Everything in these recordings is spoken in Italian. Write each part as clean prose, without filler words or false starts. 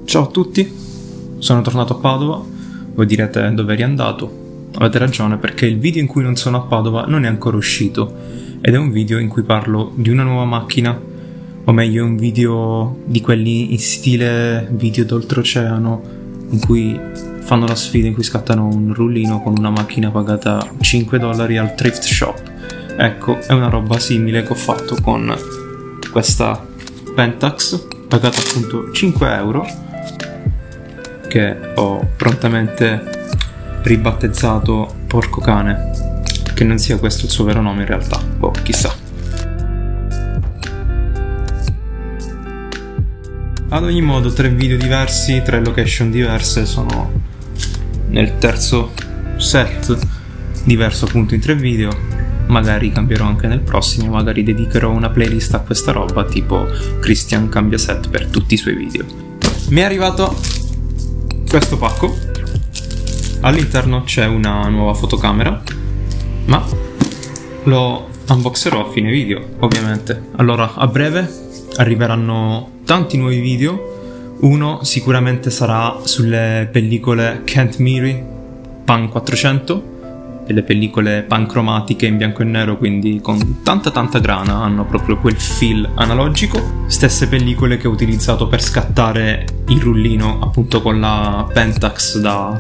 Ciao a tutti, sono tornato a Padova. Voi direte dove eri andato? Avete ragione, perché il video in cui non sono a Padova non è ancora uscito ed è un video in cui parlo di una nuova macchina, o meglio un video di quelli in stile video d'oltreoceano in cui fanno la sfida, in cui scattano un rullino con una macchina pagata $5 al thrift shop. Ecco, è una roba simile che ho fatto con questa Pentax pagata appunto €5, che ho prontamente ribattezzato Porco Cane, che non sia questo il suo vero nome in realtà, boh, chissà. Ad ogni modo, 3 video diversi, 3 location diverse, sono nel terzo set diverso appunto in 3 video. Magari cambierò anche nel prossimo, magari dedicherò una playlist a questa roba, tipo Christian cambia set per tutti i suoi video. Mi è arrivato questo pacco, all'interno c'è una nuova fotocamera, ma lo unboxerò a fine video, ovviamente. Allora, a breve arriveranno tanti nuovi video. Uno sicuramente sarà sulle pellicole Kent Miri Pan 400, delle pellicole pancromatiche in bianco e nero, quindi con tanta grana, hanno proprio quel feel analogico. Stesse pellicole che ho utilizzato per scattare il rullino appunto con la Pentax da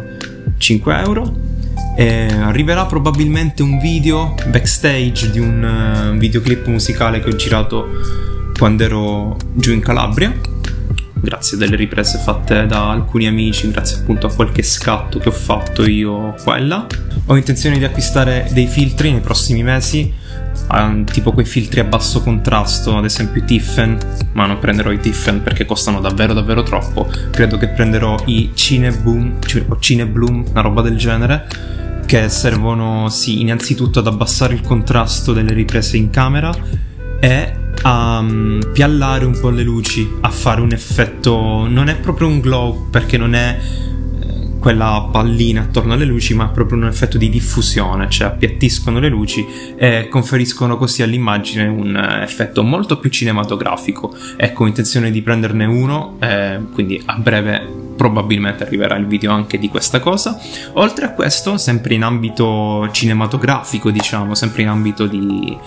€5. E arriverà probabilmente un video backstage di un videoclip musicale che ho girato quando ero giù in Calabria, grazie a delle riprese fatte da alcuni amici, grazie appunto a qualche scatto che ho fatto io qua e là. Ho intenzione di acquistare dei filtri nei prossimi mesi, tipo quei filtri a basso contrasto, ad esempio i Tiffen, ma non prenderò i Tiffen perché costano davvero troppo. Credo che prenderò i Cinebloom o Cinebloom, una roba del genere, che servono sì innanzitutto ad abbassare il contrasto delle riprese in camera e a piallare un po' le luci, a fare un effetto, non è proprio un glow perché non è quella pallina attorno alle luci, ma è proprio un effetto di diffusione, cioè appiattiscono le luci e conferiscono così all'immagine un effetto molto più cinematografico. Ecco, ho intenzione di prenderne uno, quindi a breve probabilmente arriverà il video anche di questa cosa. Oltre a questo, sempre in ambito cinematografico, diciamo, sempre in ambito di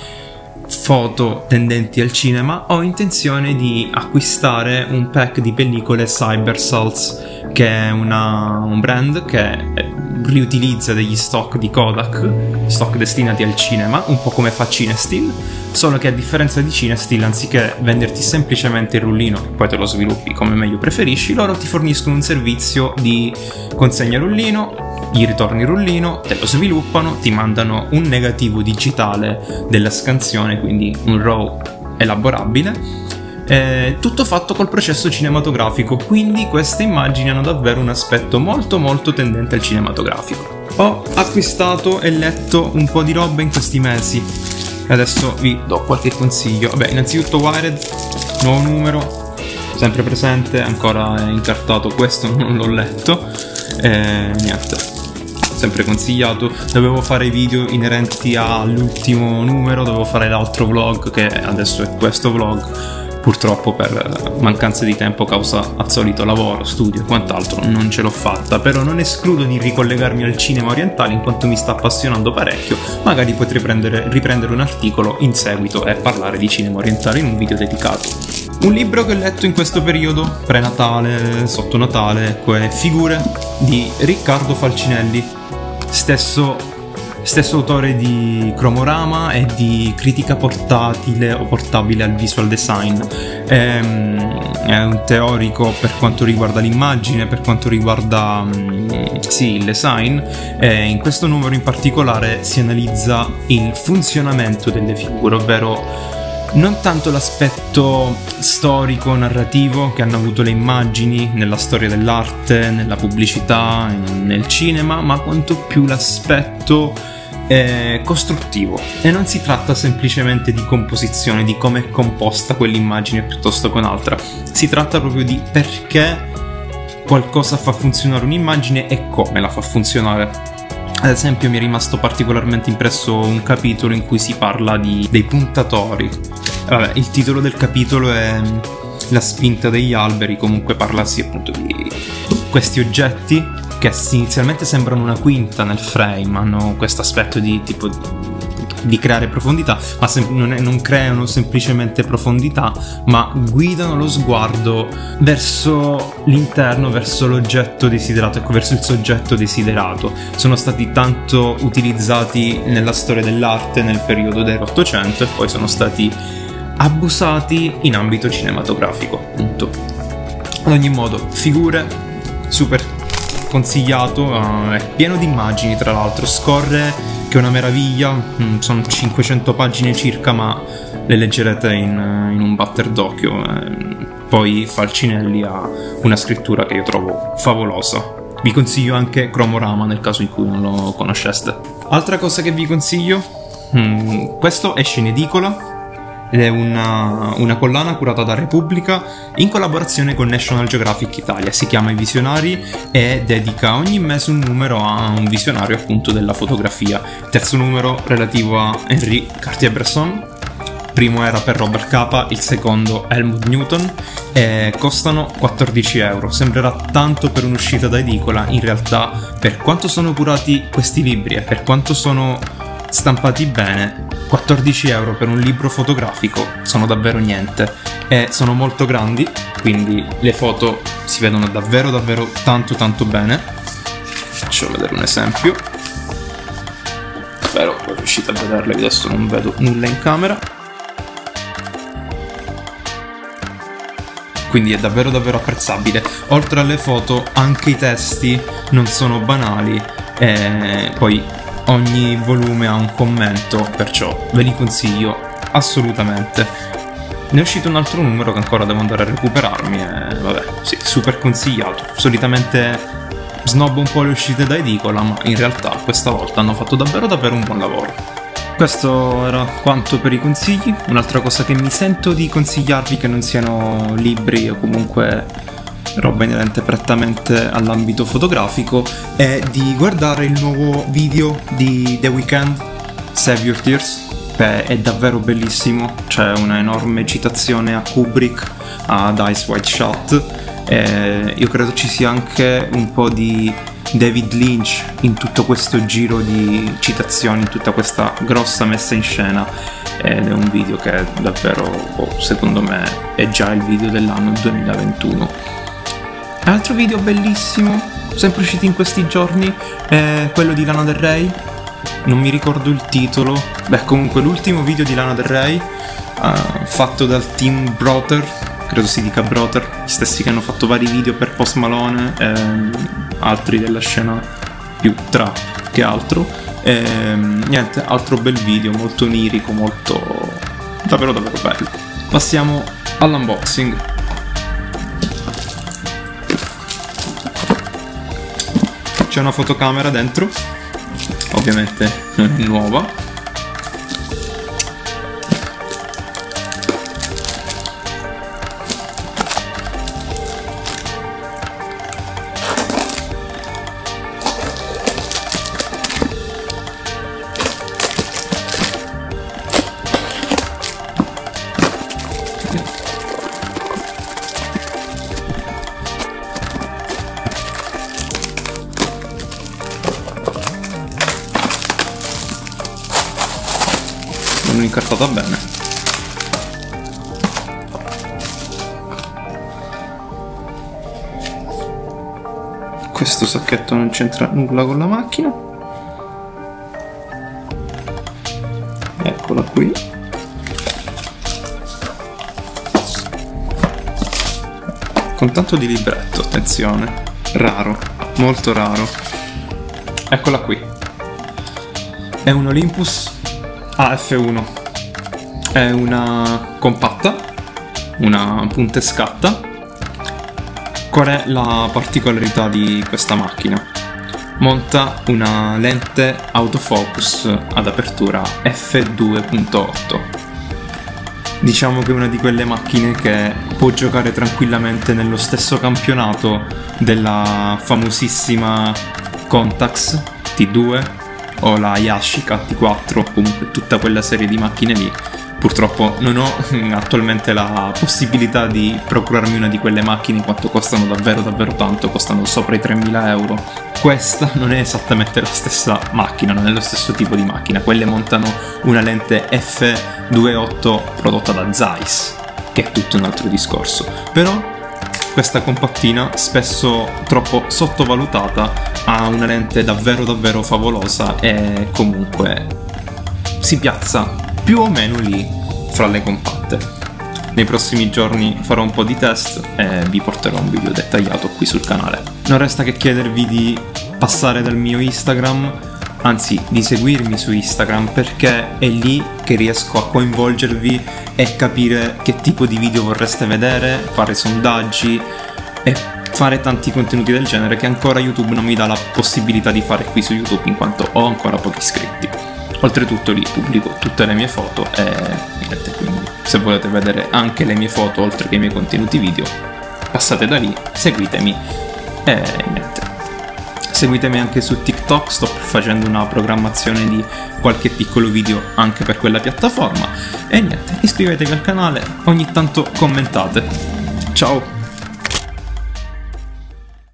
foto tendenti al cinema, ho intenzione di acquistare un pack di pellicole Cybersalts, che è un brand che riutilizza degli stock di Kodak, stock destinati al cinema, un po' come fa Cinestill, solo che a differenza di Cinestill, anziché venderti semplicemente il rullino, poi te lo sviluppi come meglio preferisci, loro ti forniscono un servizio di consegna rullino, gli ritorni il rullino, te lo sviluppano, ti mandano un negativo digitale della scansione, quindi un RAW elaborabile, tutto fatto col processo cinematografico, quindi queste immagini hanno davvero un aspetto molto tendente al cinematografico. Ho acquistato e letto un po' di roba in questi mesi e adesso vi do qualche consiglio. Vabbè, innanzitutto Wired, nuovo numero, sempre presente, ancora è incartato, questo non l'ho letto, niente, sempre consigliato. Dovevo fare i video inerenti all'ultimo numero, dovevo fare l'altro vlog che adesso è questo vlog. Purtroppo per mancanza di tempo causa al solito lavoro, studio e quant'altro non ce l'ho fatta, però non escludo di ricollegarmi al cinema orientale in quanto mi sta appassionando parecchio. Magari potrei riprendere un articolo in seguito e parlare di cinema orientale in un video dedicato. Un libro che ho letto in questo periodo, pre-Natale, sotto Natale, è Figure di Riccardo Falcinelli, stesso autore di Cromorama e di Critica portatile o portabile al visual design. È un teorico per quanto riguarda l'immagine, per quanto riguarda il design, e in questo numero in particolare si analizza il funzionamento delle figure, ovvero non tanto l'aspetto storico-narrativo che hanno avuto le immagini nella storia dell'arte, nella pubblicità, nel cinema, ma quanto più l'aspetto costruttivo. E non si tratta semplicemente di composizione, di come è composta quell'immagine piuttosto che un'altra. Si tratta proprio di perché qualcosa fa funzionare un'immagine e come la fa funzionare. Ad esempio mi è rimasto particolarmente impresso un capitolo in cui si parla dei puntatori. Vabbè, il titolo del capitolo è la spinta degli alberi, comunque parlarsi appunto di questi oggetti che inizialmente sembrano una quinta nel frame, hanno questo aspetto di tipo di creare profondità, ma non creano semplicemente profondità, ma guidano lo sguardo verso l'interno, verso l'oggetto desiderato, ecco, verso il soggetto desiderato. Sono stati tanto utilizzati nella storia dell'arte nel periodo dell'Ottocento e poi sono stati abusati in ambito cinematografico, appunto. Ad ogni modo, figure, super consigliato, è pieno di immagini, tra l'altro scorre che è una meraviglia, sono 500 pagine circa, ma le leggerete in un batter d'occhio. Poi Falcinelli ha una scrittura che io trovo favolosa. Vi consiglio anche Cromorama nel caso in cui non lo conosceste. Altra cosa che vi consiglio, questo esce in edicola ed è una collana curata da Repubblica in collaborazione con National Geographic Italia. Si chiama I Visionari e dedica ogni mese un numero a un visionario appunto della fotografia. Terzo numero relativo a Henri Cartier-Bresson, primo era per Robert Capa, il secondo Helmut Newton, e costano 14 euro. Sembrerà tanto per un'uscita da edicola, in realtà per quanto sono curati questi libri e per quanto sono stampati bene, 14 euro per un libro fotografico sono davvero niente, e sono molto grandi, quindi le foto si vedono davvero tanto bene. Faccio vedere un esempio, spero voi riuscite a vederle, adesso non vedo nulla in camera. Quindi è davvero apprezzabile. Oltre alle foto anche i testi non sono banali, e poi ogni volume ha un commento, perciò ve li consiglio assolutamente. Ne è uscito un altro numero che ancora devo andare a recuperarmi e vabbè, sì, super consigliato. Solitamente snobbo un po' le uscite da edicola, ma in realtà questa volta hanno fatto davvero un buon lavoro. Questo era quanto per i consigli. Un'altra cosa che mi sento di consigliarvi, che non siano libri o comunque roba inerente prettamente all'ambito fotografico, è di guardare il nuovo video di The Weeknd, Save Your Tears, che è davvero bellissimo. C'è una enorme citazione a Kubrick, ad Eyes Wide Shut, e io credo ci sia anche un po' di David Lynch in tutto questo giro di citazioni, in tutta questa grossa messa in scena, ed è un video che davvero, secondo me, è già il video dell'anno 2021. Altro video bellissimo, sempre uscito in questi giorni, è quello di Lana Del Rey. Non mi ricordo il titolo. Beh, comunque l'ultimo video di Lana Del Rey, fatto dal team Brother, credo si dica Brother, gli stessi che hanno fatto vari video per Post Malone e altri della scena più trap che altro. Niente, altro bel video, molto onirico, molto davvero bello. Passiamo all'unboxing. C'è una fotocamera dentro, ovviamente nuova. Non incartata bene. Questo sacchetto non c'entra nulla con la macchina. Eccola qui. Con tanto di libretto, attenzione. Raro, molto raro. Eccola qui. È un Olympus AF1, è una compatta, una punta e scatta. Qual è la particolarità di questa macchina? Monta una lente autofocus ad apertura f2.8. Diciamo che è una di quelle macchine che può giocare tranquillamente nello stesso campionato della famosissima Contax T2 o la Yashica T4, comunque tutta quella serie di macchine lì, Purtroppo non ho attualmente la possibilità di procurarmi una di quelle macchine, in quanto costano davvero tanto, costano sopra i 3.000 euro. Questa non è esattamente la stessa macchina, non è lo stesso tipo di macchina. Quelle montano una lente f2.8 prodotta da Zeiss, che è tutto un altro discorso. Però questa compattina, spesso troppo sottovalutata, ha una lente davvero favolosa e comunque si piazza più o meno lì fra le compatte. Nei prossimi giorni farò un po' di test e vi porterò un video dettagliato qui sul canale. Non resta che chiedervi di passare dal mio Instagram, anzi di seguirmi su Instagram, perché è lì che riesco a coinvolgervi e capire che tipo di video vorreste vedere, fare sondaggi e fare tanti contenuti del genere che ancora YouTube non mi dà la possibilità di fare qui su YouTube, in quanto ho ancora pochi iscritti. Oltretutto lì pubblico tutte le mie foto e niente, quindi se volete vedere anche le mie foto oltre che i miei contenuti video, passate da lì, seguitemi e niente. Seguitemi anche su TikTok, sto facendo una programmazione di qualche piccolo video anche per quella piattaforma e niente, iscrivetevi al canale, ogni tanto commentate. Ciao!